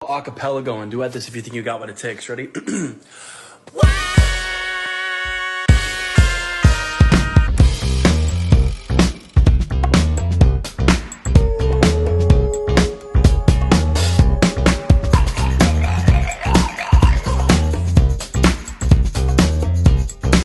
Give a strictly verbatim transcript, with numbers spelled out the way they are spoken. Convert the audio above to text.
acapella going. Duet this if you think you got what it takes. Ready?